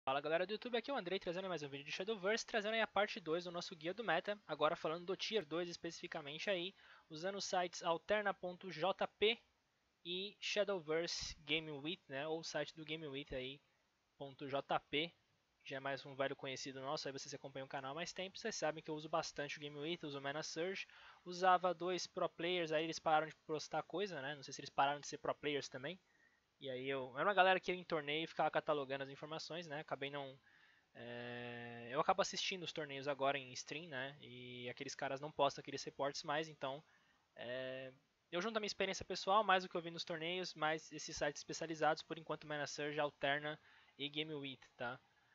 Fala galera do YouTube, aqui é o Andrei trazendo mais um vídeo de Shadowverse, trazendo aí a parte 2 do nosso guia do meta, agora falando do Tier 2 especificamente aí, usando os sites alterna.jp e Shadowverse GameWith, né, ou o site do GameWith aí, .jp, já é mais um velho conhecido nosso, aí vocês acompanham o canal há mais tempo, vocês sabem que eu uso bastante o GameWith, uso o Mana Surge, usava dois pro players, aí eles pararam de postar coisa, né, não sei se eles pararam de ser pro players também, e aí era uma galera que ia em torneio e ficava catalogando as informações, né? Acabei não. Eu acabo assistindo os torneios agora em stream, né? E aqueles caras não postam aqueles reportes mais, então. Eu junto a minha experiência pessoal, mais o que eu vi nos torneios, mais esses sites especializados, por enquanto Mana Surge, Alterna e GameWith, tá?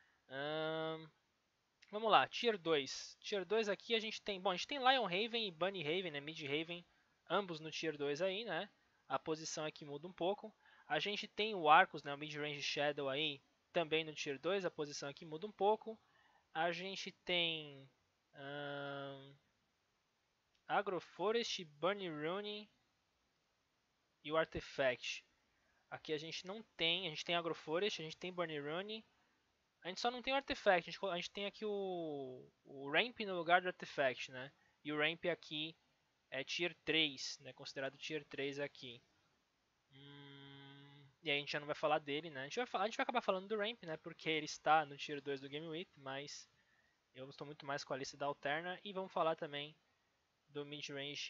Vamos lá, Tier 2. Tier 2 aqui a gente tem. Bom, a gente tem Lionhaven e Bunnyhaven, né? Midhaven, ambos no Tier 2 aí, né? A posição aqui muda um pouco. A gente tem o Arcus, né? O Midrange Shadow aí, também no Tier 2, a posição aqui muda um pouco. A gente tem. Agroforest, Bunny Rune e o Artifact. Aqui a gente não tem. A gente tem Agroforest, a gente tem Bunny Rune. A gente só não tem o Artifact, a gente tem aqui o Ramp no lugar do Artifact, né? E o Ramp aqui é Tier 3, né? Considerado Tier 3 aqui. E aí a gente já não vai falar dele, né? A gente vai acabar falando do Ramp, né? Porque ele está no Tier 2 do GameWith, mas eu estou muito mais com a lista da Alterna. E vamos falar também do Mid-Range,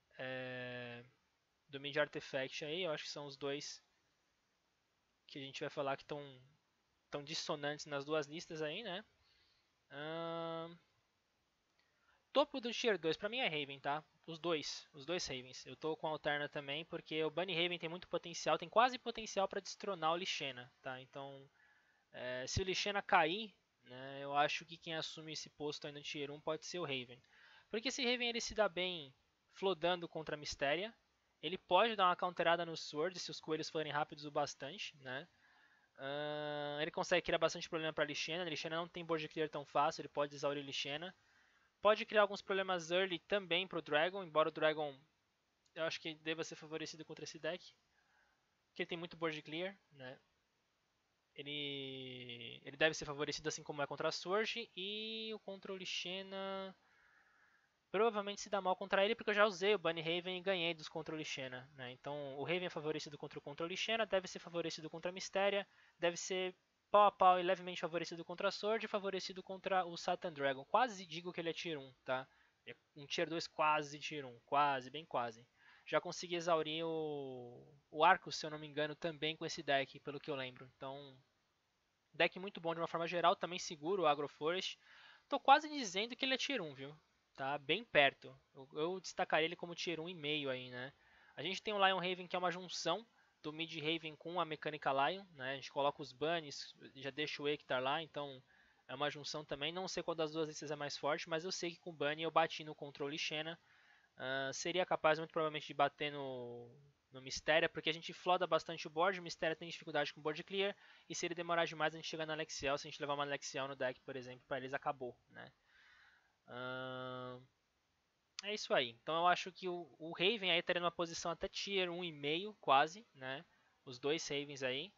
do Mid-Artifact aí. Eu acho que são os dois que a gente vai falar que estão dissonantes nas duas listas aí, né? Topo do Tier 2 pra mim é Raven, tá? Os dois Ravens. Eu tô com a Alterna também, porque o Bunny Raven tem muito potencial, tem quase potencial para destronar o Lixena, tá? Então, se o Lixena cair, né, eu acho que quem assume esse posto aí no Tier 1 pode ser o Raven. Porque esse Raven ele se dá bem flodando contra a Mistéria, ele pode dar uma counterada no Sword se os coelhos forem rápidos o bastante, né? Ele consegue criar bastante problema para Lixena, Lixena não tem board clear tão fácil, ele pode exaurir Lixena. Pode criar alguns problemas early também para o Dragon, embora o Dragon eu acho que deva ser favorecido contra esse deck. Porque ele tem muito board clear, né? Ele deve ser favorecido assim como é contra a Surge. E o controle Xena provavelmente se dá mal contra ele, porque eu já usei o Bunny Raven e ganhei dos controle Xena, né? Então o Raven é favorecido contra o controle Xena, deve ser favorecido contra a Mistéria, deve ser pau a pau e levemente favorecido contra a Sword e favorecido contra o Satan Dragon. Quase digo que ele é Tier 1, tá? É um Tier 2 quase Tier 1, quase, bem quase. Já consegui exaurir o Arcus, se eu não me engano, também com esse deck, pelo que eu lembro. Então, deck muito bom de uma forma geral, também seguro o Agroforest. Tô quase dizendo que ele é Tier 1, viu? Tá bem perto. Eu destacaria ele como Tier 1,5 aí, né? A gente tem o Lionhaven, que é uma junção do Midhaven com a Mecânica Lion, né? A gente coloca os bunnies, já deixa o Ektar lá, então é uma junção também. Não sei qual das duas listas é mais forte, mas eu sei que com o Bunny eu bati no controle Xena. Seria capaz muito provavelmente de bater no Mistéria, porque a gente floda bastante o board, o Mistéria tem dificuldade com o board clear, e se ele demorar demais a gente chega na Alexiel, se a gente levar uma Alexiel no deck, por exemplo, para eles acabou, né? É isso aí. Então eu acho que o Raven aí estaria numa posição até Tier 1,5 quase, né? Os dois Ravens aí.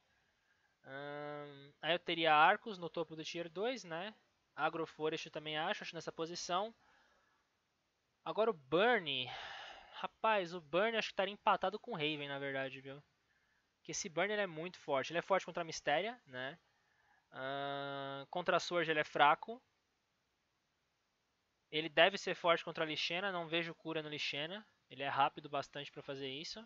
Aí eu teria Arcos no topo do Tier 2, né? Agroforest eu também acho nessa posição. Agora o Burn, rapaz, o Burn acho que estaria empatado com o Raven, na verdade, viu? Porque esse Burn ele é muito forte. Ele é forte contra a Mistéria, né? Contra a Sword ele é fraco. Ele deve ser forte contra a Lixena, não vejo cura no Lixena. Ele é rápido bastante para fazer isso.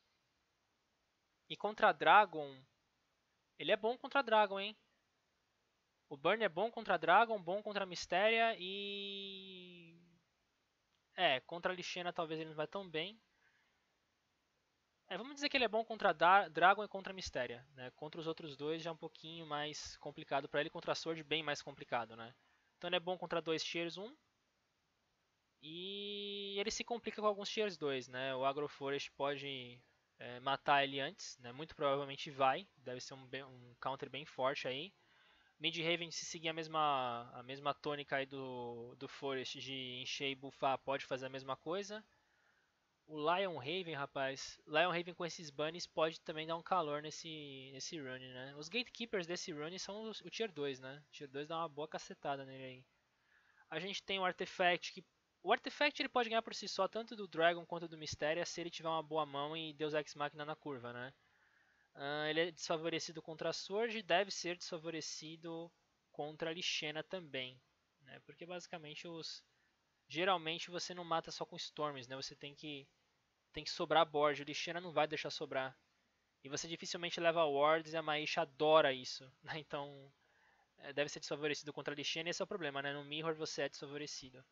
E contra a Dragon, ele é bom contra a Dragon, hein? O Burn é bom contra a Dragon, bom contra a Mistéria e... contra a Lixena talvez ele não vai tão bem. Vamos dizer que ele é bom contra a Dragon e contra a Mistéria, né? Contra os outros dois já é um pouquinho mais complicado para ele, contra a Sword bem mais complicado, né? Então ele é bom contra dois Tiers 1 e ele se complica com alguns Tiers 2, né? O Agroforest pode matar ele antes, né? Muito provavelmente vai, deve ser um counter bem forte aí. Midhaven, se seguir a mesma tônica aí do Forest de encher e buffar, pode fazer a mesma coisa. O Lion Raven, rapaz, Lion Raven com esses bunnies pode também dar um calor nesse run, né? Os gatekeepers desse run são o Tier 2, né? O Tier 2 dá uma boa cacetada nele aí. A gente tem o Artifact, que o Artifact ele pode ganhar por si só, tanto do Dragon quanto do Mysteria, se ele tiver uma boa mão e Deus Ex Machina na curva, né? Ele é desfavorecido contra a Sword e deve ser desfavorecido contra a Lixena também, né? Porque basicamente geralmente você não mata só com Storms, né? Você tem que sobrar board, o Lixena não vai deixar sobrar. E você dificilmente leva wards e a Maisha adora isso, né? Então deve ser desfavorecido contra a Lixena e esse é o problema, né? No Mirror você é desfavorecido.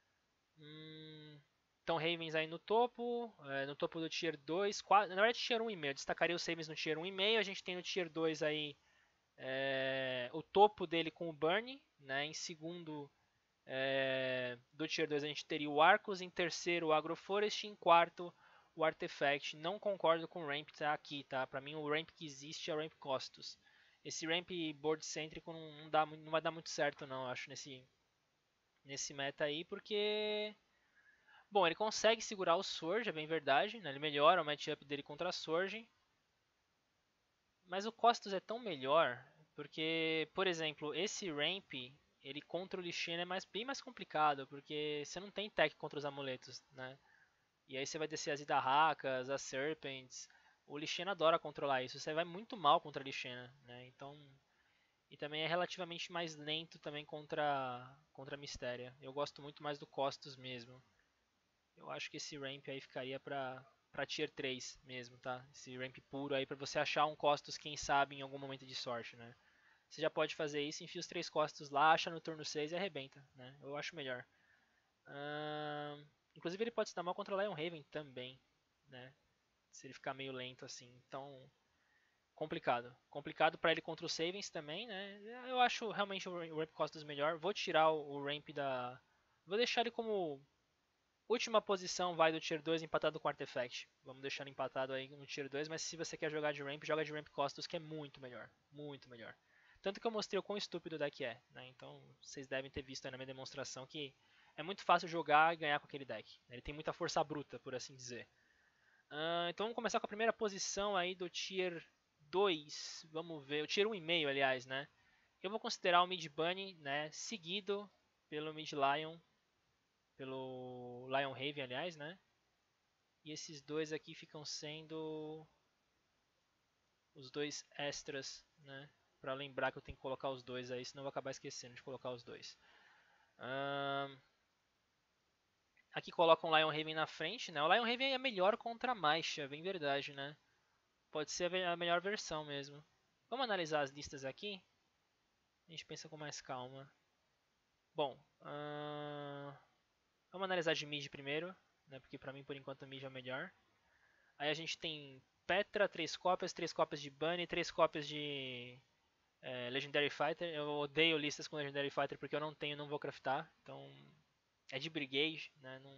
Então Ravens aí no topo do Tier 2, na verdade Tier 1,5, eu destacaria os Ravens no Tier 1,5, a gente tem no Tier 2 aí o topo dele com o Burn, né? Em segundo do Tier 2 a gente teria o Arcos, em terceiro o Agroforest, em quarto o Artifact. Não concordo com o ramp tá aqui, tá? Pra mim o ramp que existe é o ramp Costos. Esse ramp board cêntrico não vai dar muito certo não, acho, nesse meta aí, porque bom, ele consegue segurar o Surge, é bem verdade, né? Ele melhora o matchup dele contra a Surge. Mas o Costos é tão melhor, porque, por exemplo, esse ramp, ele contra o Lixena é bem mais complicado, porque você não tem tech contra os amuletos, né? E aí você vai descer as Idahakas, as Serpents. O Lixena adora controlar isso, você vai muito mal contra a Lixena, né? Então, e também é relativamente mais lento também contra a Mystéria. Eu gosto muito mais do Costos mesmo. Eu acho que esse ramp aí ficaria pra Tier 3 mesmo, tá? Esse ramp puro aí pra você achar um Costos, quem sabe, em algum momento de sorte, né? Você já pode fazer isso, enfia os 3 Costos lá, acha no turno 6 e arrebenta, né? Eu acho melhor. Inclusive ele pode se dar mal contra o Lion Raven também, né? Se ele ficar meio lento assim. Então, complicado. Complicado pra ele contra os Savings também, né? Eu acho realmente o ramp Costos melhor. Vou tirar o ramp da... Vou deixar ele como última posição vai do Tier 2 empatado com o Artifact. Vamos deixar ele empatado aí no Tier 2, mas se você quer jogar de ramp, joga de ramp Costos, que é muito melhor. Muito melhor. Tanto que eu mostrei o quão estúpido o deck é, né? Então vocês devem ter visto aí na minha demonstração que é muito fácil jogar e ganhar com aquele deck. Ele tem muita força bruta, por assim dizer. Então vamos começar com a primeira posição aí do Tier 2. Vamos ver, o Tier 1,5 aliás, né? Eu vou considerar o Mid Bunny, né? Seguido pelo Mid Lion, pelo Lion Raven, aliás, né? E esses dois aqui ficam sendo os dois extras, né? Pra lembrar que eu tenho que colocar os dois aí, senão eu vou acabar esquecendo de colocar os dois. Aqui coloca um Lion Raven na frente, né? O Lion Raven é melhor contra a Maisha, bem verdade, né? Pode ser a melhor versão mesmo. Vamos analisar as listas aqui? A gente pensa com mais calma. Bom, vamos analisar de mid primeiro, né? Porque pra mim, por enquanto, o mid é o melhor. Aí a gente tem Petra, 3 cópias de Bunny, 3 cópias de Legendary Fighter. Eu odeio listas com Legendary Fighter porque eu não tenho, não vou craftar. Então é de Brigade, né? Não...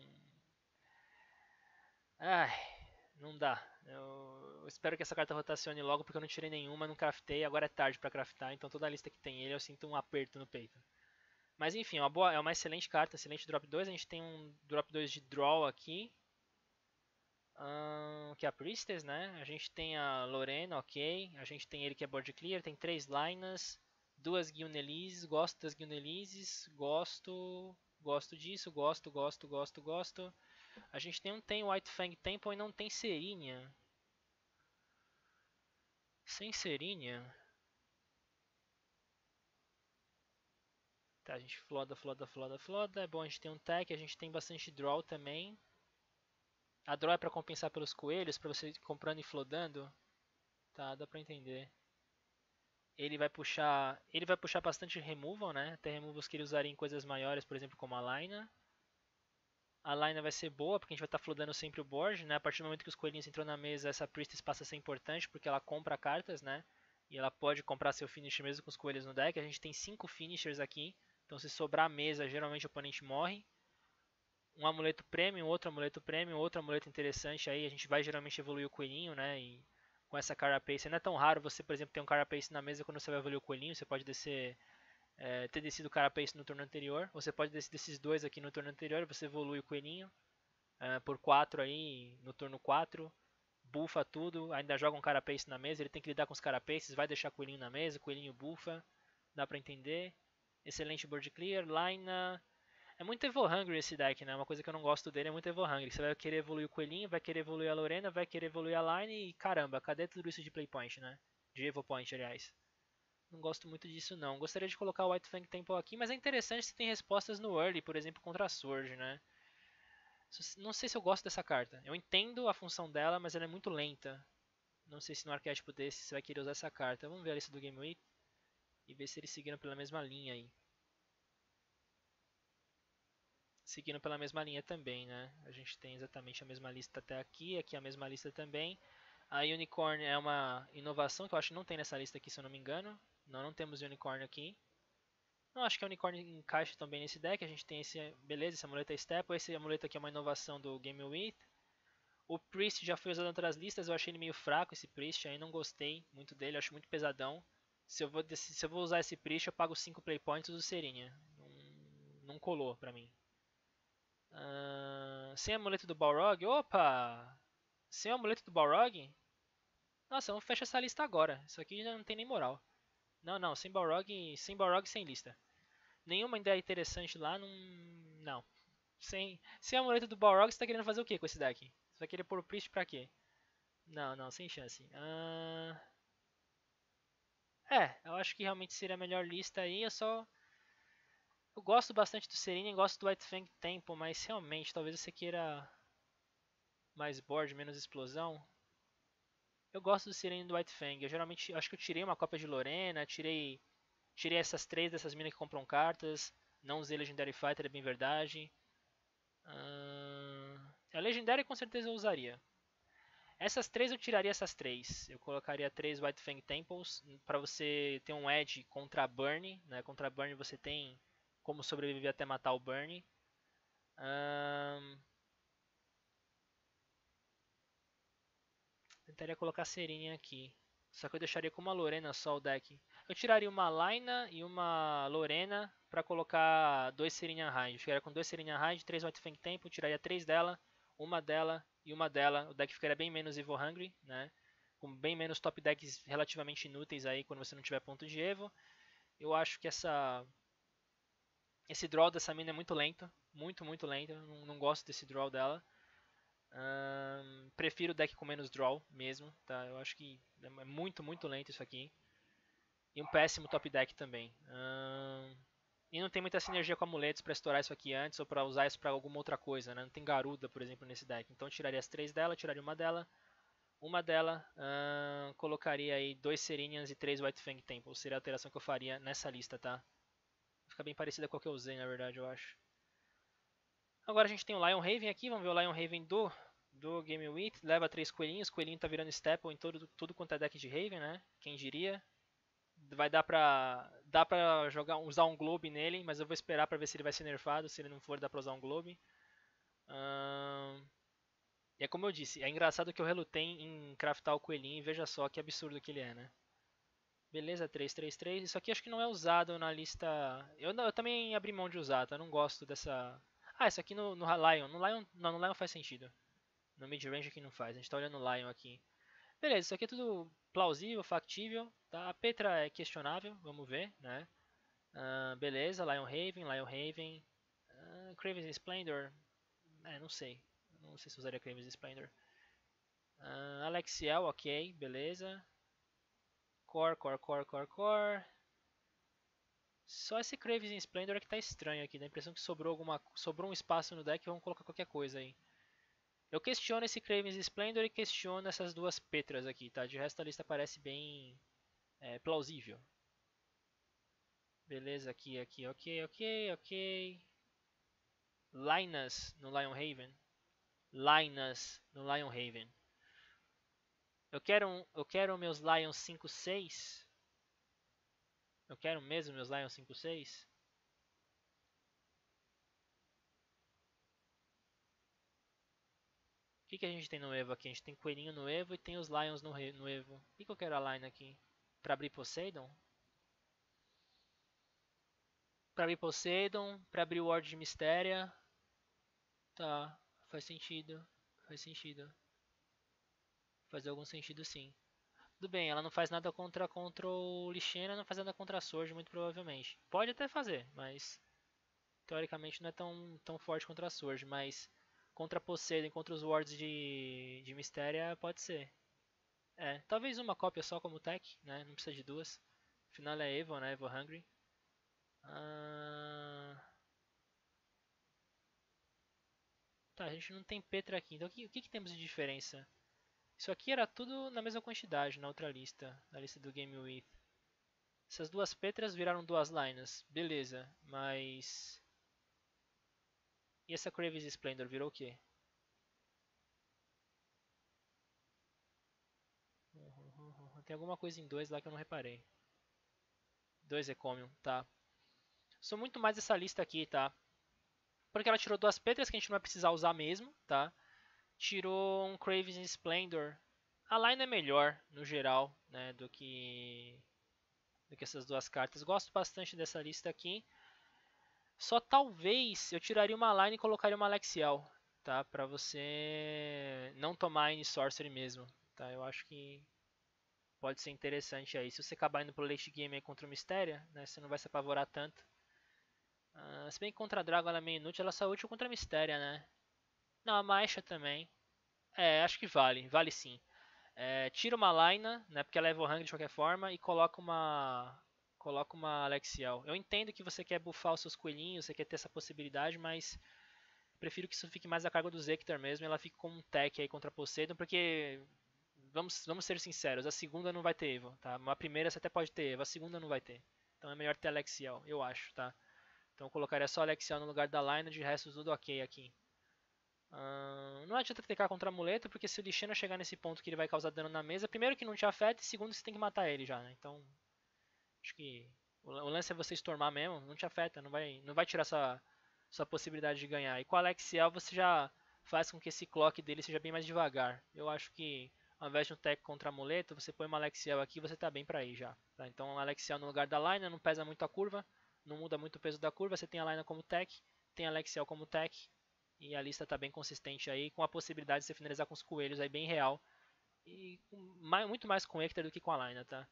Ai, não dá. Eu espero que essa carta rotacione logo porque eu não tirei nenhuma, não craftei. Agora é tarde para craftar, então toda a lista que tem ele eu sinto um aperto no peito. Mas enfim, é uma excelente carta, excelente drop 2. A gente tem um drop 2 de draw aqui. Que é a Priestess, né? A gente tem a Lorena, ok. A gente tem ele que é board clear. Tem 3 Linas, 2 Guiunelises. Gosto das Guiunelises. Gosto disso. Gosto. A gente tem White Fang Temple e não tem Serenia. Sem Serenia. Tá, a gente floda. É bom a gente ter um tech. A gente tem bastante draw também. A draw é pra compensar pelos coelhos, pra você ir comprando e flodando. Tá, dá pra entender. Ele vai puxar bastante removal, né? Até removals que ele usaria em coisas maiores, por exemplo, como a Lina. A Lina vai ser boa, porque a gente vai estar flodando sempre o board, né? A partir do momento que os coelhinhos entrou na mesa, essa Priestess passa a ser importante, porque ela compra cartas, né? E ela pode comprar seu finisher mesmo com os coelhos no deck. A gente tem 5 finishers aqui, então se sobrar a mesa, geralmente o oponente morre. Um amuleto premium, outro amuleto interessante aí, a gente vai geralmente evoluir o coelhinho, né? E com essa Carapace, não é tão raro você, por exemplo, ter um Carapace na mesa quando você vai evoluir o coelhinho, você pode ter descido o Carapace no turno anterior, você pode descer desses dois aqui no turno anterior, você evolui o coelhinho. por 4 aí no turno 4. Bufa tudo, ainda joga um carapace na mesa, ele tem que lidar com os carapaces, vai deixar coelhinho na mesa, coelhinho bufa, dá pra entender. Excelente board clear, Lina. É muito Evo Hungry esse deck, né? Uma coisa que eu não gosto dele é muito Evo Hungry. Você vai querer evoluir o coelhinho, vai querer evoluir a Lorena, vai querer evoluir a Line e caramba, cadê tudo isso de play point, né? De Evo Point, aliás. Não gosto muito disso não. Gostaria de colocar o White Fang Temple aqui, mas é interessante se tem respostas no early, por exemplo, contra a Surge, né? Não sei se eu gosto dessa carta. Eu entendo a função dela, mas ela é muito lenta. Não sei se no arquétipo desse você vai querer usar essa carta. Vamos ver a lista do Game Week e ver se eles seguiram pela mesma linha aí. Seguindo pela mesma linha também, né? A gente tem exatamente a mesma lista até aqui, aqui a mesma lista também. A Unicorn é uma inovação que eu acho que não tem nessa lista aqui, se eu não me engano. Não, não temos Unicorn aqui. Não acho que a Unicorn encaixa também nesse deck. A gente tem esse, beleza, esse amuleto é Staple. Esse amuleto aqui é uma inovação do Game With. O Priest já foi usado em outras listas, eu achei ele meio fraco, esse Priest aí, não gostei muito dele, acho muito pesadão. Se eu vou usar esse Priest, eu pago 5 play points do Serinha. Não colou pra mim. Sem amuleto do Balrog? Opa! Sem amuleto do Balrog? Nossa, vamos fechar essa lista agora. Isso aqui já não tem nem moral. Não, não, sem Balrog, sem lista. Nenhuma ideia interessante lá, não. Não. Sem amuleto do Balrog, você tá querendo fazer o que com esse deck? Você vai querer pôr o Priest pra quê? Não, não, sem chance. Eu acho que realmente seria a melhor lista aí. Eu gosto bastante do Serene e gosto do White Fang Temple, mas realmente talvez você queira mais board, menos explosão. Eu gosto do Serene e do White Fang. Eu geralmente acho que eu tirei uma cópia de Lorena, tirei essas três dessas minas que compram cartas. Não usei Legendary Fighter, é bem verdade. A Legendary com certeza eu usaria. Essas três eu tiraria essas três. Eu colocaria três White Fang Temples para você ter um edge contra a Burn. Né? Contra a Burn você tem como sobreviver até matar o Burn. Tentaria colocar a Serene aqui. Só que eu deixaria com uma Lorena só o deck. Eu tiraria uma Laina e uma Lorena para colocar dois Serena Raid. Eu ficaria com dois Serena Raid, três White Fang Temple, tiraria três dela, uma dela e uma dela. O deck ficaria bem menos Evo Hungry, né? Com bem menos top decks relativamente inúteis aí quando você não tiver ponto de Evo. Eu acho que esse draw dessa mina é muito lento. Muito, muito lento. Não gosto desse draw dela. Prefiro o deck com menos draw mesmo, tá? Eu acho que é muito, muito lento isso aqui. E um péssimo top deck também. E não tem muita sinergia com amuletos para estourar isso aqui antes ou para usar isso para alguma outra coisa, né? Não tem Garuda, por exemplo, nesse deck. Então eu tiraria as três dela, tiraria uma dela, colocaria aí dois Serenians e três White Fang Temples. Seria a alteração que eu faria nessa lista, tá? Fica bem parecida com a que eu usei, na verdade, eu acho. Agora a gente tem o Lion Raven aqui, vamos ver o Lion Raven do Game Week. Leva 3 coelhinhos, o coelhinho tá virando staple em tudo quanto é deck de Raven, né? Quem diria. Vai dar pra usar um Globe nele, mas eu vou esperar pra ver se ele vai ser nerfado. Se ele não for, dá pra usar um Globe. E é como eu disse, é engraçado que eu relutei em craftar o coelhinho e veja só que absurdo que ele é, né? Beleza, 333. Isso aqui acho que não é usado na lista. Eu também abri mão de usar, tá? Eu não gosto dessa. Isso aqui no Lion. Não, no Lion faz sentido. No mid-range aqui não faz. A gente tá olhando o Lion aqui. Beleza, isso aqui é tudo plausível, factível. Tá? A Petra é questionável, vamos ver, né? Beleza, Lion Raven. Craven's Splendor. Não sei. Não sei se usaria Craven's Splendor. Alexiel, ok, beleza. Core. Só esse Craven's Splendor que tá estranho aqui. Dá a impressão que sobrou um espaço no deck e vamos colocar qualquer coisa aí. Eu questiono esse Craven's Splendor e questiono essas duas Petras aqui, tá? De resto a lista parece bem plausível. Beleza, aqui, ok. Linus no Lion Raven. Eu quero meus Lions 5/6. Eu quero mesmo meus Lions 5/6. O que a gente tem no Evo aqui? A gente tem Coelhinho no Evo e tem os Lions no Evo. O que eu quero a line aqui? Pra abrir Poseidon? Pra abrir Poseidon, pra abrir Ward de Mistéria. Tá. Faz sentido. Faz sentido. Faz algum sentido sim. Tudo bem, ela não faz nada contra o Lixena, não faz nada contra a Sword, muito provavelmente. Pode até fazer, mas teoricamente não é tão forte contra a Sword, mas contra Poseidon, contra os Wards de Mystéria, pode ser. É, talvez uma cópia só como tech, né? Não precisa de duas. Afinal é Evo, né? Evo Hungry. Ah, tá, a gente não tem Petra aqui, então o que temos de diferença? Isso aqui era tudo na mesma quantidade na outra lista, na lista do Game With. Essas duas Petras viraram duas Linas, beleza, mas... E essa Kravis Splendor virou o quê? Tem alguma coisa em dois lá que eu não reparei. Dois Ecomium, tá. Sou muito mais essa lista aqui, tá? Porque ela tirou duas Petras que a gente não vai precisar usar mesmo, tá? Tirou um Kravis Splendor. A line é melhor, no geral, né, do que essas duas cartas. Gosto bastante dessa lista aqui. Só talvez eu tiraria uma line e colocaria uma Alexiel, tá? Pra você não tomar N Sorcery mesmo, tá? Eu acho que pode ser interessante aí. Se você acabar indo pro late game aí contra o Mystéria, né? Você não vai se apavorar tanto. Se bem que contra a Dragon ela é meio inútil, ela só é útil contra a Mystéria, né? Não, a Maisha também. É, acho que vale, vale sim. É, tira uma Laina, né, porque ela é Evo Hang de qualquer forma, e coloca uma Alexiel. Eu entendo que você quer buffar os seus coelhinhos, você quer ter essa possibilidade, mas prefiro que isso fique mais a cargo do Zector mesmo, e ela fique como um tech aí contra Poseidon, porque vamos ser sinceros, a segunda não vai ter Evo, tá? A primeira você até pode ter Evo, a segunda não vai ter. Então é melhor ter Alexiel, eu acho, tá? Então eu colocaria só Alexiel no lugar da Laina, de resto tudo ok aqui. Não adianta TK contra amuleto, porque se o Lixena chegar nesse ponto que ele vai causar dano na mesa, primeiro que não te afeta, e segundo que você tem que matar ele já, né? Então, acho que o lance é você stormar mesmo, não te afeta, não vai tirar sua possibilidade de ganhar. E com o Alexiel você já faz com que esse clock dele seja bem mais devagar. Eu acho que ao invés de um tech contra amuleto, você põe uma Alexiel aqui e você tá bem pra ir já. Tá? Então Alexiel no lugar da Line não pesa muito a curva, não muda muito o peso da curva, você tem a Line como tech, tem a Alexiel como tech, e a lista está bem consistente aí, com a possibilidade de você finalizar com os coelhos aí bem real. E muito mais com o Hector do que com a Lina, tá?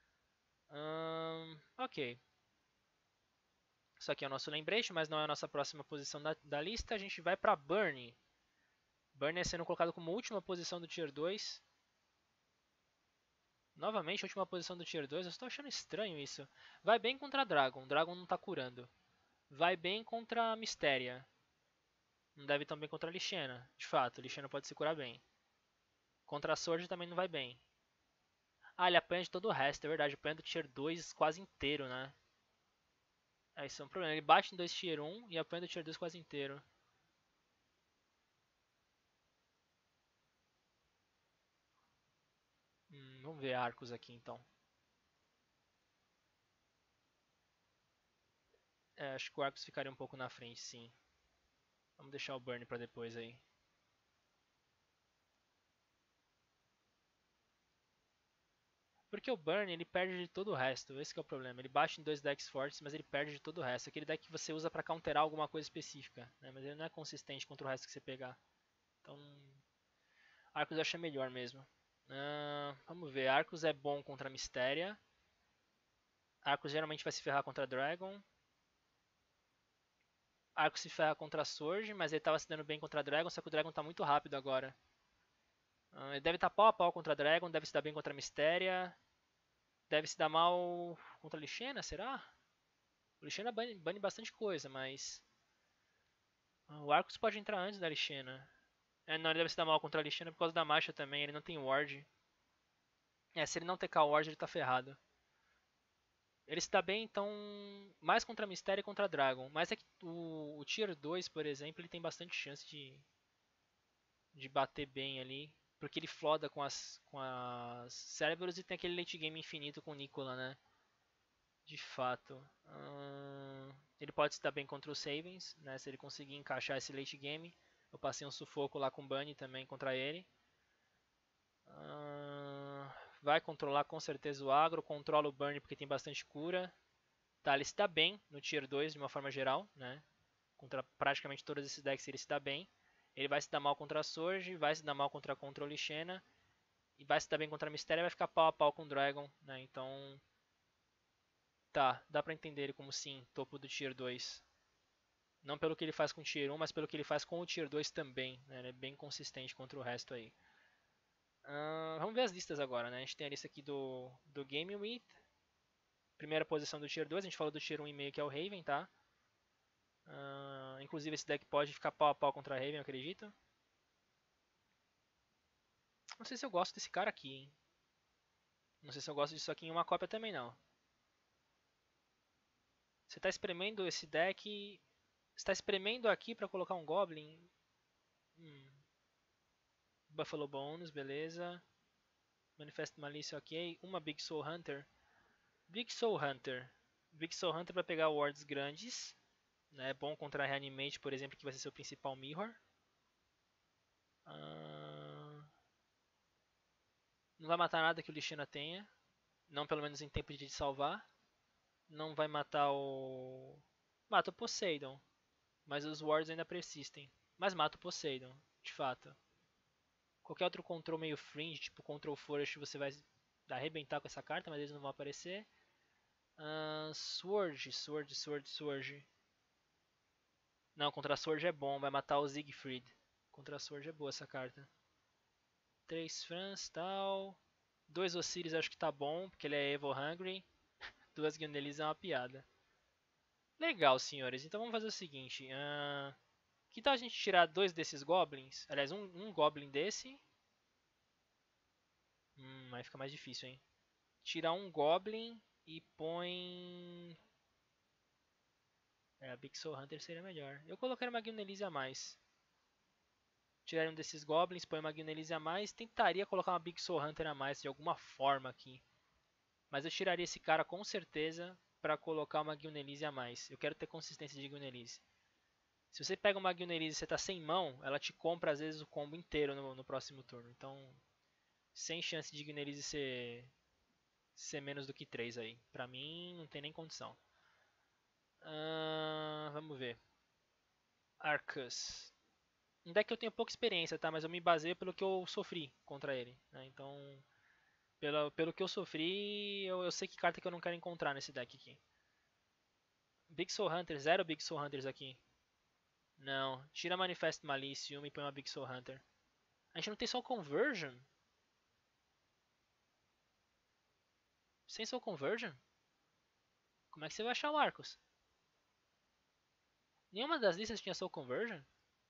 Ok. Isso aqui é o nosso lembrete, mas não é a nossa próxima posição da lista. A gente vai para Burn. Burn é sendo colocado como última posição do Tier 2. Novamente, última posição do Tier 2. Eu estou achando estranho isso. Vai bem contra Dragon. Dragon não está curando. Vai bem contra Mysteria. Não deve tão bem contra Lixena. De fato, Lixena pode se curar bem. Contra a Sword também não vai bem. Ele apanha de todo o resto, é verdade. Apanha do Tier 2 quase inteiro, né? Isso é um problema. Ele bate em 2 Tier 1 e apanha do Tier 2 quase inteiro. Vamos ver Arcos aqui então. Acho que o Arcos ficaria um pouco na frente, sim. Vamos deixar o Burn pra depois aí. Porque o Burn, ele perde de todo o resto, esse é o problema. Ele bate em 2 decks fortes, mas ele perde de todo o resto. Aquele deck que você usa pra counterar alguma coisa específica, né? Mas ele não é consistente contra o resto que você pegar. Então, Arcos eu acho melhor mesmo. Vamos ver, Arcos é bom contra a Mystéria. Arcos geralmente vai se ferrar contra Dragon. Arcos se ferra contra a Sword, mas ele tava se dando bem contra a Dragon, só que o Dragon tá muito rápido agora. Ele deve estar pau a pau contra a Dragon, deve se dar bem contra a Mystéria. Deve se dar mal contra a Lixena, será? O Lixena bane bastante coisa, mas... O Arcos pode entrar antes da Lixena. Não, ele deve se dar mal contra a Lixena por causa da marcha também, ele não tem ward. Se ele não TK ward, ele tá ferrado. Ele se dá bem, então, mais contra a Mystéria e contra a Dragon. Mas é que o Tier 2, por exemplo, ele tem bastante chance de bater bem ali. Porque ele floda com as Cerberus e tem aquele late game infinito com o Nicola, né? De fato. Ele pode se dar bem contra os Savens, né? Se ele conseguir encaixar esse late game. Eu passei um sufoco lá com o Bunny também contra ele. Vai controlar com certeza o agro. Controla o Burn porque tem bastante cura. Tá, ele se dá bem no Tier 2 de uma forma geral, né? Contra praticamente todos esses decks ele se dá bem. Ele vai se dar mal contra a Surge, vai se dar mal contra a Control Xena, e vai se dar bem contra a Mistério e vai ficar pau a pau com o Dragon, né? Então, tá, dá pra entender ele como sim, topo do Tier 2. Não pelo que ele faz com o Tier 1, mas pelo que ele faz com o Tier 2 também, né? Ele é bem consistente contra o resto aí. Vamos ver as listas agora, né? A gente tem a lista aqui do Game With. Primeira posição do Tier 2, a gente falou do Tier 1,5 que é o Raven, tá? Inclusive esse deck pode ficar pau a pau contra a Raven, eu acredito. Não sei se eu gosto desse cara aqui, hein? Não sei se eu gosto disso aqui em uma cópia também, não. Você está espremendo esse deck... Você está espremendo aqui para colocar um Goblin? Buffalo Bones, beleza. Manifest Malícia, ok. Uma Big Soul Hunter. Big Soul Hunter. Big Soul Hunter vai pegar wards grandes. Né? É bom contra a Reanimate, por exemplo, que vai ser seu principal mirror. Não vai matar nada que o Lixina tenha. Não pelo menos em tempo de te salvar. Não vai matar o... Mata o Poseidon. Mas os wards ainda persistem. Mas mata o Poseidon, de fato. Qualquer outro control meio fringe, tipo Control Forest, você vai arrebentar com essa carta, mas eles não vão aparecer. Sword. Não, contra a Sword é bom, vai matar o Siegfried. Contra a Sword é boa essa carta. 3 Franz, tal. 2 Osiris acho que tá bom, porque ele é Evil Hungry. 2 Guinelis é uma piada. Legal, senhores. Então vamos fazer o seguinte. Que tal a gente tirar 2 desses Goblins? Aliás, um Goblin desse. Aí fica mais difícil, hein? Tirar um Goblin e põe... a Big Soul Hunter seria melhor. Eu colocaria uma Guinelis a mais. Tiraria um desses Goblins, põe uma Guinelis a mais. Tentaria colocar uma Big Soul Hunter a mais de alguma forma aqui. Mas eu tiraria esse cara com certeza para colocar uma Guinelis a mais. Eu quero ter consistência de Guinelis. Se você pega uma Guinelis e você tá sem mão, ela te compra às vezes o combo inteiro no próximo turno. Então, sem chance de Guinelis ser menos do que 3 aí. Pra mim, não tem nem condição. Vamos ver. Arcus. Um deck que eu tenho pouca experiência, tá? Mas eu me baseio pelo que eu sofri contra ele. Né? Então, pelo que eu sofri, eu sei que carta que eu não quero encontrar nesse deck aqui. Big Soul Hunter, 0 Big Soul Hunters aqui. Não, tira Manifest Malicium e põe uma Big Soul Hunter. A gente não tem Soul Conversion? Sem Soul Conversion? Como é que você vai achar o Arcos? Nenhuma das listas tinha Soul Conversion?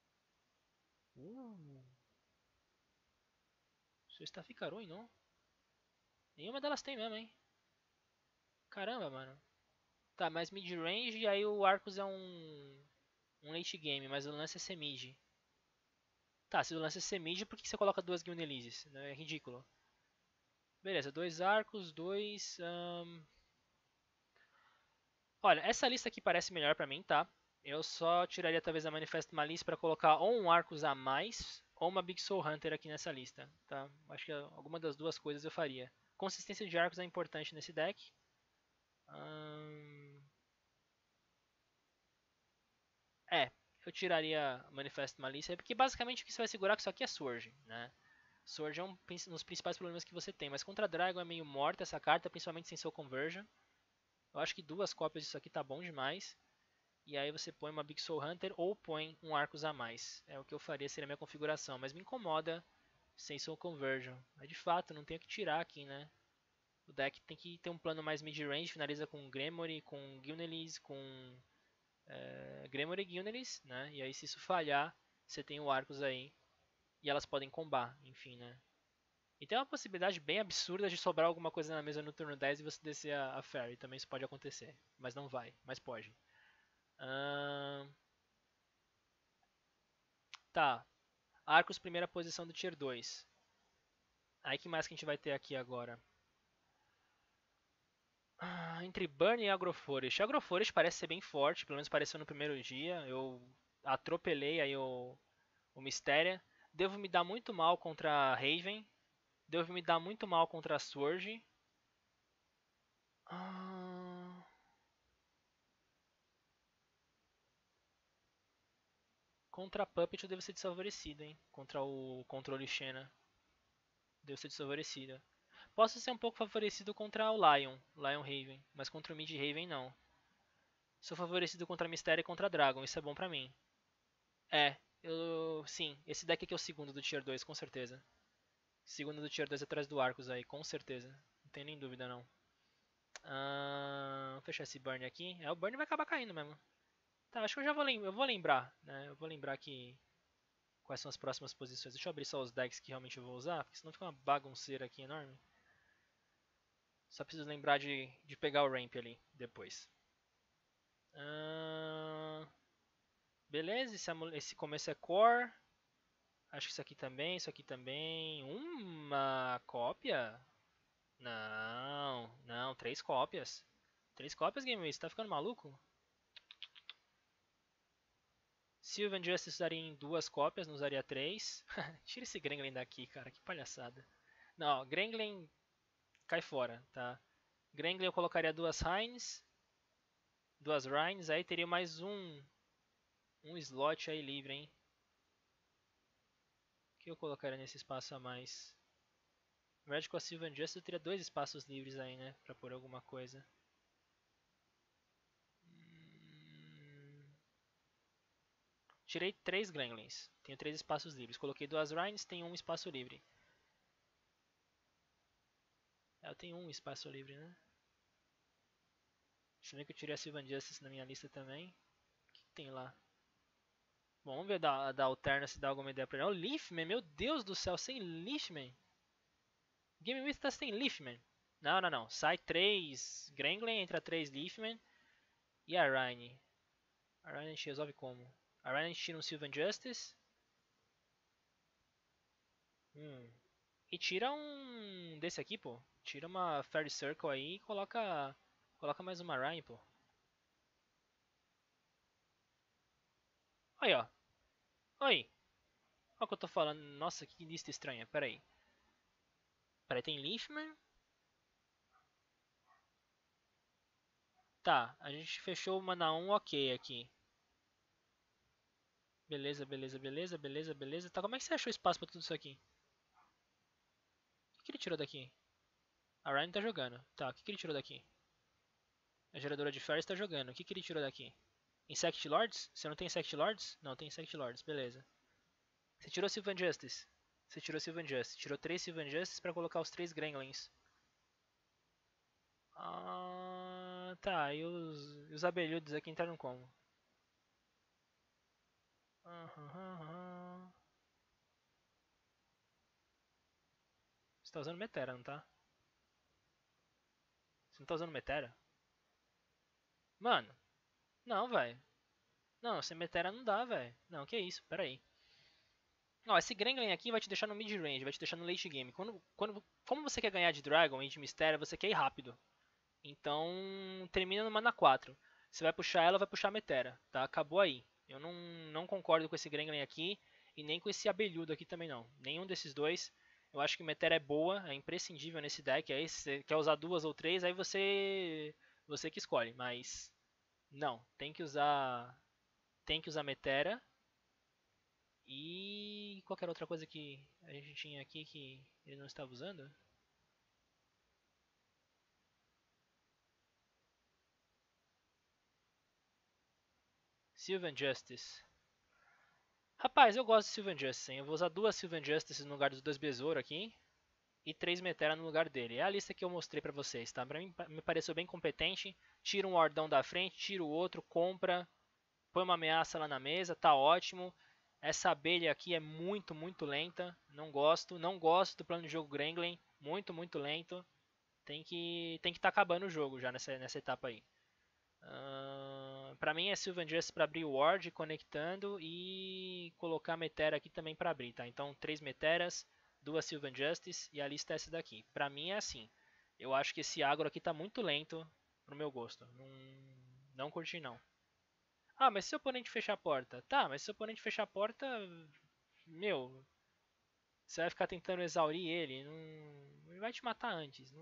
Isso está ficando ruim, não? Nenhuma delas tem mesmo, hein? Caramba, mano. Tá, mas mid-range e aí o Arcos é um late game, mas o lance é ser mid. Tá, se o lance é ser mid, por que você coloca 2 Guild É ridículo. Beleza, 2 Arcos, 2... Olha, essa lista aqui parece melhor pra mim, tá? Eu só tiraria talvez a Manifest Malice para colocar ou um Arcos a mais ou uma Big Soul Hunter aqui nessa lista, tá? Acho que alguma das duas coisas eu faria. Consistência de Arcos é importante nesse deck. Eu tiraria Manifest Malice, porque basicamente o que você vai segurar que isso aqui é Surge, né? Surge é um dos principais problemas que você tem, mas contra Dragon é meio morta essa carta, principalmente sem Soul Conversion. Eu acho que 2 cópias disso aqui tá bom demais. E aí você põe uma Big Soul Hunter ou põe um Arcos a mais. É o que eu faria, seria a minha configuração. Mas me incomoda sem Soul Conversion. Mas de fato, não tenho o que tirar aqui, né? O deck tem que ter um plano mais mid-range, finaliza com Gremory, com Guinelis, com Gremory e Guinelis, né? E aí se isso falhar, você tem o Arcos aí. E elas podem combar, enfim, né? E tem uma possibilidade bem absurda de sobrar alguma coisa na mesa no turno 10 e você descer a Fairy. Também isso pode acontecer. Mas não vai, mas pode. Tá. Arcos, primeira posição do Tier 2. Aí que mais que a gente vai ter aqui agora? Entre Burn e Agroforest. Agroforest parece ser bem forte, pelo menos pareceu no primeiro dia. Eu atropelei aí o Mysteria. Devo me dar muito mal contra a Raven. Devo me dar muito mal contra a Surge. Contra Puppet eu devo ser desfavorecido, hein? Contra o controle Xena. Devo ser desfavorecido. Posso ser um pouco favorecido contra o Lion Raven, mas contra o Mid Raven não. Sou favorecido contra Mistério e contra Dragon, isso é bom pra mim. Sim, esse deck aqui é o segundo do Tier 2, com certeza. Segundo do Tier 2 atrás do Arcos aí, com certeza. Não tem nem dúvida não. Vou fechar esse Burn aqui. O Burn vai acabar caindo mesmo. Tá, acho que eu vou lembrar, né? Eu vou lembrar que quais são as próximas posições. Deixa eu abrir só os decks que realmente eu vou usar, porque senão fica uma bagunceira aqui enorme. Só preciso lembrar de pegar o ramp ali depois. Beleza, esse começo é core. Acho que isso aqui também, isso aqui também. Uma cópia? Não, não, 3 cópias. 3 cópias, Game, você tá ficando maluco? Sylvan Justice usaria em 2 cópias, não usaria 3. Tira esse Gremlin daqui, cara, que palhaçada. Não, Gremlin cai fora, tá? Gremlin eu colocaria 2 Rhines, aí teria mais um slot aí livre, hein? O que eu colocaria nesse espaço a mais? Na verdade, com a Sylvan Justice eu teria 2 espaços livres aí, né? Pra pôr alguma coisa. Tirei 3 Gremlins. Tenho 3 espaços livres. Coloquei 2 Rhines, tenho 1 espaço livre. Eu tenho 1 espaço livre, né? Se bem que eu tirei a Sylvan Justice na minha lista também. O que tem lá? Bom, vamos ver da Alterna se dá alguma ideia pra ele. O Leafman, meu Deus do céu, sem Leafman. Game With tá sem Leafman. Não, não, não. Sai 3 Gremlin, entra 3 Leafman. E a Rhine. A Rhine a gente resolve como? A Rhine a gente tira um Sylvan Justice. E tira um desse aqui, pô. Tira uma Fairy Circle aí e coloca mais uma Rhine, pô. Aí, ó. Oi. Olha o que eu tô falando. Nossa, que lista estranha. Pera aí. Pera aí, tem Leafman. Tá, a gente fechou o mana 1 ok aqui. Beleza, beleza, beleza, beleza, beleza. Tá, como é que você achou espaço pra tudo isso aqui? O que ele tirou daqui? A Ryan tá jogando. Tá, o que ele tirou daqui? A geradora de Fairies tá jogando. O que ele tirou daqui? Insect Lords? Você não tem Insect Lords? Não, tem Insect Lords, beleza. Você tirou Sylvan Justice. Você tirou Sylvan Justice. Tirou 3 Sylvan Justice pra colocar os 3 Gremlins. Tá. E os abelhudos aqui entraram como? Você tá usando Metera, não tá? Você não tá usando Metera? Mano, não, velho. Não, sem Metera não dá, velho. Não, que isso, pera aí. Ó, esse Gremlin aqui vai te deixar no mid-range, vai te deixar no late game. Como você quer ganhar de Dragon e de Mistério, você quer ir rápido. Então, termina no mana 4. Você vai puxar ela, vai puxar Metera, tá? Acabou aí. Eu não concordo com esse Gremlin aqui e nem com esse abelhudo aqui também não. Nenhum desses dois. Eu acho que Metera é boa, é imprescindível nesse deck. Aí se você quer usar 2 ou 3, aí você que escolhe, mas não, tem que usar Metera. E qualquer outra coisa que a gente tinha aqui que ele não estava usando? Sylvan Justice. Rapaz, eu gosto de Sylvan Justice, hein? Eu vou usar 2 Sylvan Justice no lugar dos 2 Besouro aqui. E 3 Metera no lugar dele. É a lista que eu mostrei pra vocês, tá? Pra mim me pareceu bem competente. Tira um Wardão da frente, tira o outro, compra. Põe uma ameaça lá na mesa, tá ótimo. Essa abelha aqui é muito, muito lenta. Não gosto. Não gosto do plano de jogo Gremlin. Muito, muito lento. Tem que tá acabando o jogo já nessa etapa aí. Pra mim é Sylvan Justice pra abrir o Ward, conectando e colocar Metera aqui também pra abrir, tá? Então 3 Meteras, 2 Sylvan Justice e a lista é essa daqui. Pra mim é assim. Eu acho que esse agro aqui tá muito lento pro meu gosto. Não curti não. Ah, mas se o oponente fechar a porta? Tá, mas se o oponente fechar a porta, meu, você vai ficar tentando exaurir ele. Ele vai te matar antes.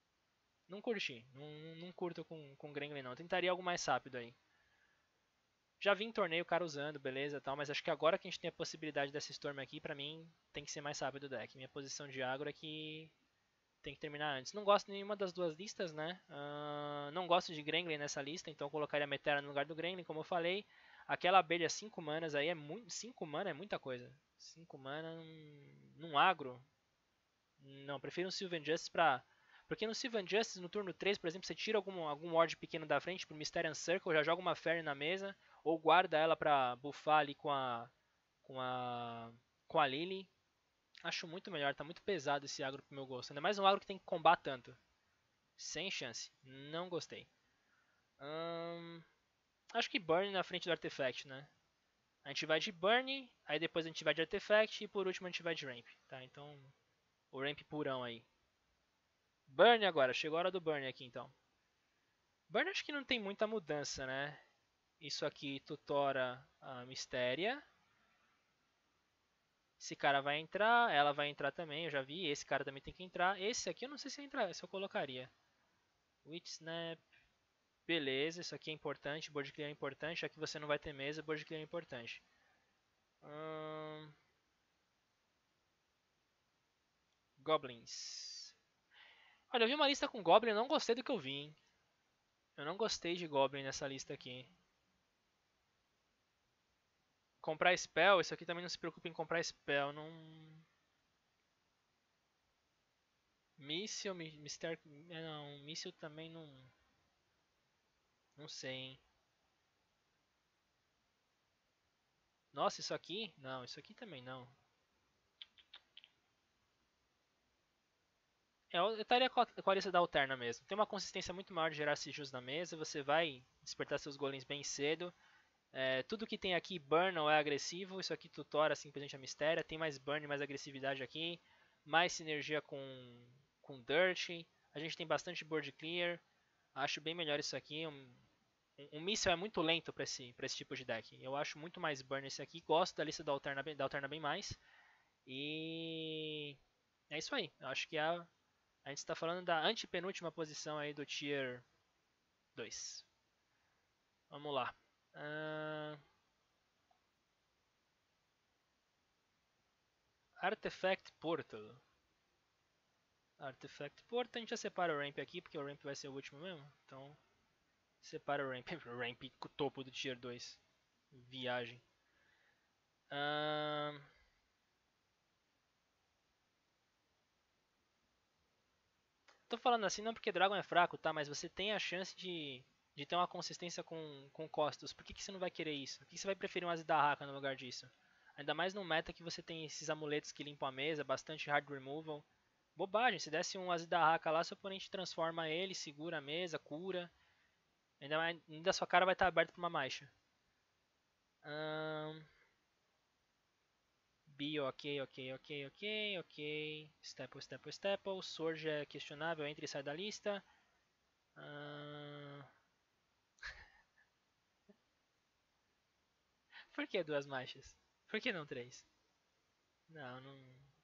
Não curti. Não curto com Gremlin não. Tentaria algo mais rápido aí. Já vi em torneio o cara usando, beleza, tal, mas acho que agora que a gente tem a possibilidade dessa Storm aqui, pra mim, tem que ser mais rápido o deck. Minha posição de agro é que tem que terminar antes. Não gosto de nenhuma das duas listas, né? Não gosto de Gremlin nessa lista, então eu colocaria Metera no lugar do Gremlin, como eu falei. Aquela abelha 5 manas aí é muito. 5 mana é muita coisa. 5 mana num agro. Não, prefiro um Sylvan Justice pra. Porque no Sylvan Justice, no turno 3, por exemplo, você tira algum ward pequeno da frente pro Mysterian Circle, já joga uma Fairy na mesa, ou guarda ela pra buffar ali com a, com a Lily. Acho muito melhor, tá muito pesado esse agro pro meu gosto. Ainda mais um agro que tem que combar tanto. Sem chance. Não gostei. Acho que Burn na frente do Artifact, né? A gente vai de Burn, aí depois a gente vai de Artifact e por último a gente vai de Ramp, tá? Então, o Ramp purão aí. Burn agora, chegou a hora do Burn aqui então. Burn acho que não tem muita mudança, né? Isso aqui tutora a Mistéria. Esse cara vai entrar, ela vai entrar também, eu já vi. Esse cara também tem que entrar. Esse aqui eu não sei se entrar, se eu colocaria. Witch Snap. Beleza, isso aqui é importante, board clear é importante. Já que você não vai ter mesa, board clear é importante. Goblins. Olha, eu vi uma lista com Goblin, eu não gostei do que eu vi, hein? Eu não gostei de Goblin nessa lista aqui. Comprar Spell, isso aqui também não se preocupe em comprar Spell, não... Míssil, Mister... Não, Míssil também não... Não sei, hein? Nossa, isso aqui? Não, isso aqui também não. Eu estaria com a lista da Alterna mesmo. Tem uma consistência muito maior de gerar sigils na mesa, você vai despertar seus golems bem cedo. Tudo que tem aqui, burn ou é agressivo, isso aqui tutora simplesmente a Mistéria. Tem mais burn, mais agressividade aqui, mais sinergia com Dirt. A gente tem bastante board clear, acho bem melhor isso aqui. Um míssil é muito lento para esse tipo de deck. Eu acho muito mais burn esse aqui, gosto da lista da Alterna bem mais. E é isso aí, eu acho que a gente está falando da antepenúltima posição aí do Tier 2. Vamos lá. Artifact Portal. Artifact Portal, a gente já separa o ramp aqui, porque o ramp vai ser o último mesmo. Então, separa o ramp. Ramp com o topo do Tier 2. Viagem. Tô falando assim não porque Dragon é fraco, tá? Mas você tem a chance de ter uma consistência com costos. Por que você não vai querer isso? Por que você vai preferir um Azidahaka no lugar disso? Ainda mais no meta que você tem esses amuletos que limpam a mesa, bastante hard removal. Bobagem, se desse um Azidahaka lá, seu oponente transforma ele, segura a mesa, cura. Ainda a sua cara vai estar aberta para uma marcha. B, ok. Staple. Sword é questionável, entra e sai da lista. Por que duas marchas? Por que não três? Não, não.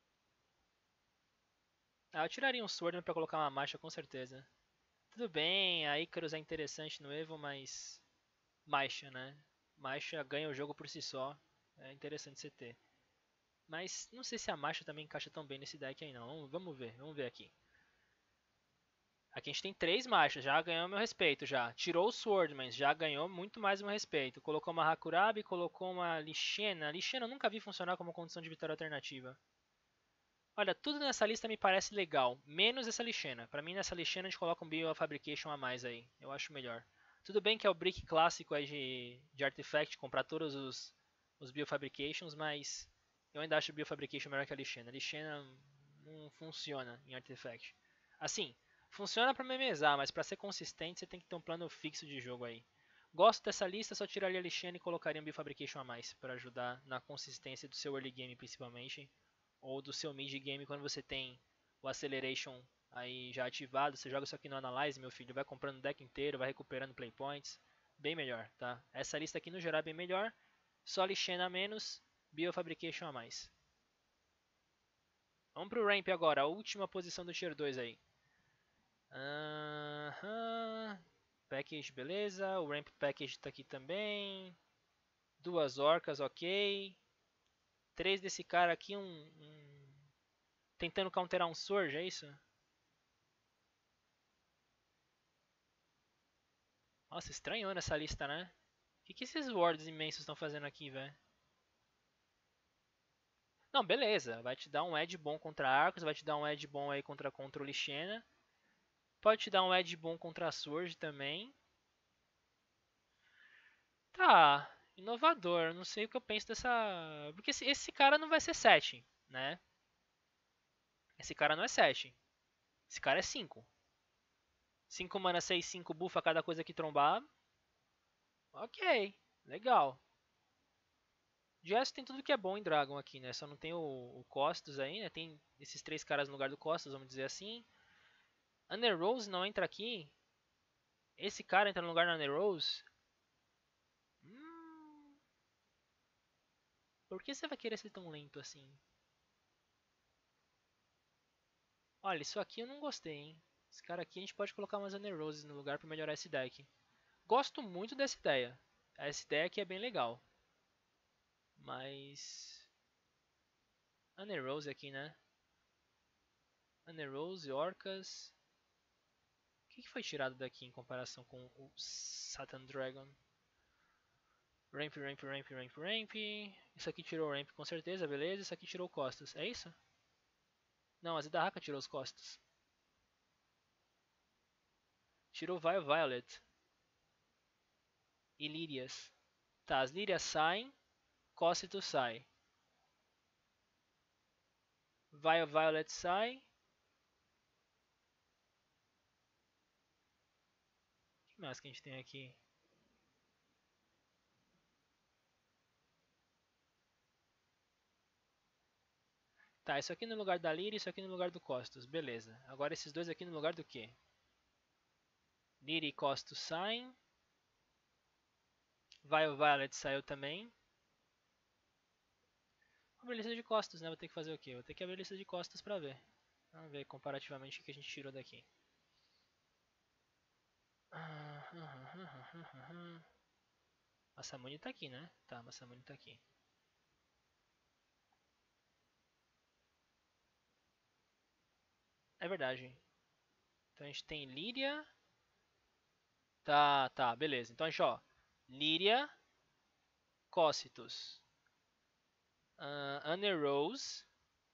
Eu tiraria um Swordman pra colocar uma marcha com certeza. Tudo bem, a Icarus é interessante no Evo, mas. Marcha, né? Marcha ganha o jogo por si só. É interessante você ter. Mas não sei se a marcha também encaixa tão bem nesse deck aí não. Vamos ver aqui. Aqui a gente tem três marchas, já ganhou meu respeito já. Tirou o Swordman, já ganhou muito mais meu respeito. Colocou uma Hakurabi, colocou uma Lixena. Lixena eu nunca vi funcionar como condição de vitória alternativa. Olha, tudo nessa lista me parece legal, menos essa Lixena. Pra mim nessa Lixena a gente coloca um Biofabrication a mais aí, eu acho melhor. Tudo bem que é o brick clássico aí de Artifact, comprar todos os Biofabrications, mas eu ainda acho o Biofabrication melhor que a Lixena. A Lixena não funciona em Artifact. Assim, funciona pra memezar, mas pra ser consistente você tem que ter um plano fixo de jogo aí. Gosto dessa lista, só tiraria a Lixena e colocaria um Biofabrication a mais, para ajudar na consistência do seu early game principalmente ou do seu mid game quando você tem o acceleration aí já ativado, você joga isso aqui no Analyze, meu filho, vai comprando o deck inteiro, vai recuperando play points, bem melhor, tá? Essa lista aqui no geral é bem melhor, só Lixena a menos, Biofabrication a mais. Vamos pro Ramp agora, a última posição do Tier 2 aí. Package, beleza, o Ramp Package tá aqui também. 2 orcas, ok. 3 desse cara aqui, tentando counterar um Surge, é isso? Nossa, estranhou nessa lista, né? O que esses wards imensos estão fazendo aqui, velho? Não, beleza. Vai te dar um edge bom contra Arcos, vai te dar um edge bom aí contra Controle Xena. Pode te dar um edge bom contra a Surge também. Tá, inovador. Não sei o que eu penso dessa... Porque esse cara não vai ser 7, né? Esse cara não é 7. Esse cara é 5. 5 mana, 6, 5 bufa cada coisa que trombar. Ok, legal. De resto tem tudo que é bom em Dragon aqui, né? Só não tem o Costos aí, né? Tem esses 3 caras no lugar do Costos, vamos dizer assim. Under Rose não entra aqui. Esse cara entra no lugar da Under Rose. Hum, por que você vai querer ser tão lento assim? Olha, isso aqui eu não gostei, hein? Esse cara aqui a gente pode colocar umas Under Roses no lugar para melhorar esse deck. Gosto muito dessa ideia. Essa ideia aqui é bem legal. Mas... Under Rose aqui, né? Under Rose, Orcas... O que foi tirado daqui em comparação com o Satan Dragon? Ramp, ramp, ramp, ramp, ramp. Isso aqui tirou o ramp com certeza, beleza. Isso aqui tirou costas, é isso? Não, a Zidahaka tirou os costas. Tirou Violet. E Lírias. Tá, as Lírias saem, Cócito sai. Violet sai. O que mais que a gente tem aqui? Tá, isso aqui no lugar da Lyria e isso aqui no lugar do Costos. Beleza. Agora esses dois aqui no lugar do quê? Lyria e Costos saem. Violet saiu também. Abrir lista de Costos, né? Vou ter que fazer o quê? Vou ter que abrir lista de Costos pra ver. Vamos ver comparativamente o que a gente tirou daqui. Masamune tá aqui, né? Tá, Masamune tá aqui. É verdade. Então a gente tem Lyria. Tá, tá, beleza. Então a gente, ó. Lyria, Cócitos, Anne Rose,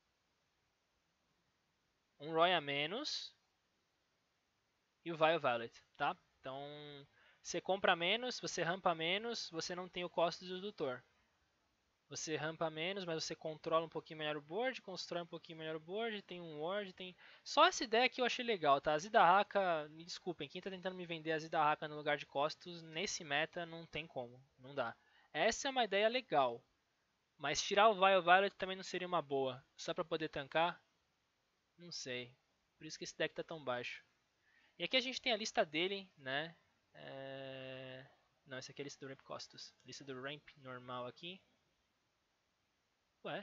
um Roy a menos e o Violet, tá? Então você compra menos, você rampa menos, você não tem o Costos do Tutor. Você rampa menos, mas você controla um pouquinho melhor o board, constrói um pouquinho melhor o board, tem um ward, tem... Só essa ideia que eu achei legal, tá? A Zidahaka, me desculpem, quem tá tentando me vender a Zidahaka no lugar de Costos, nesse meta não tem como, não dá. Essa é uma ideia legal, mas tirar o Violet também não seria uma boa. Só pra poder tancar? Não sei. Por isso que esse deck tá tão baixo. E aqui a gente tem a lista dele, né? Não, essa aqui é a lista do Ramp Costos. Lista do Ramp normal aqui. Ué?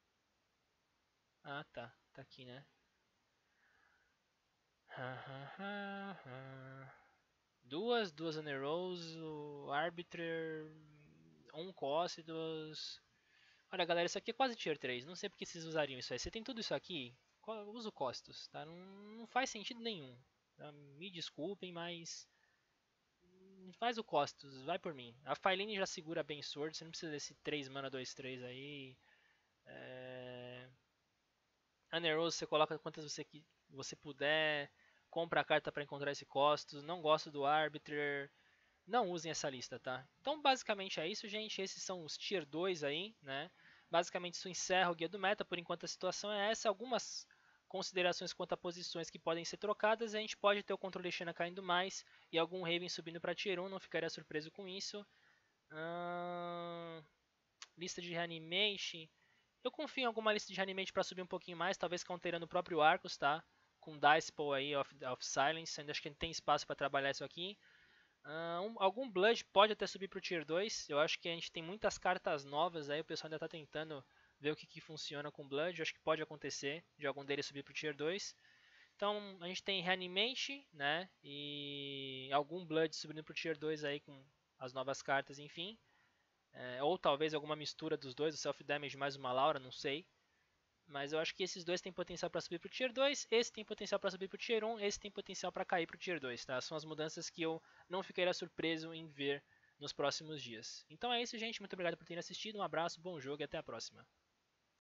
Ah, tá. Tá aqui, né? Duas Aneros, o Arbiter, um Cócidos. Olha, galera, isso aqui é quase Tier 3. Não sei porque vocês usariam isso aí. Você tem tudo isso aqui, usa o Costos, tá? Não faz sentido nenhum. Tá? Me desculpem, mas... Faz o Costos, vai por mim. A Faeline já segura bem Sword, você não precisa desse 3 mana 2/3 aí. Aneros você coloca quantas você puder. Compra a carta para encontrar esse Costos. Não gosto do Arbiter. Não usem essa lista, tá? Então basicamente é isso, gente. Esses são os Tier 2 aí, né? Basicamente isso encerra o guia do meta. Por enquanto a situação é essa. Algumas considerações quanto a posições que podem ser trocadas. A gente pode ter o controle Xena caindo mais e algum Raven subindo para Tier 1. Não ficaria surpreso com isso. Lista de Reanimate. Eu confio em alguma lista de Reanimate para subir um pouquinho mais. Talvez counterando o próprio Arcos, tá? Com Dicepole aí, of Silence. Ainda acho que tem espaço para trabalhar isso aqui. Algum Blood pode até subir para o Tier 2. Eu acho que a gente tem muitas cartas novas aí. O pessoal ainda está tentando ver o que funciona com Blood. Eu acho que pode acontecer de algum deles subir para o Tier 2. Então a gente tem Reanimate, né? E algum Blood subindo para o Tier 2 aí com as novas cartas, enfim. Ou talvez alguma mistura dos dois, o Self Damage mais uma Laura, não sei. Mas eu acho que esses dois têm potencial para subir pro Tier 2, esse tem potencial para subir pro Tier 1, esse tem potencial para cair pro Tier 2, tá? São as mudanças que eu não ficaria surpreso em ver nos próximos dias. Então é isso, gente. Muito obrigado por terem assistido. Um abraço, bom jogo e até a próxima.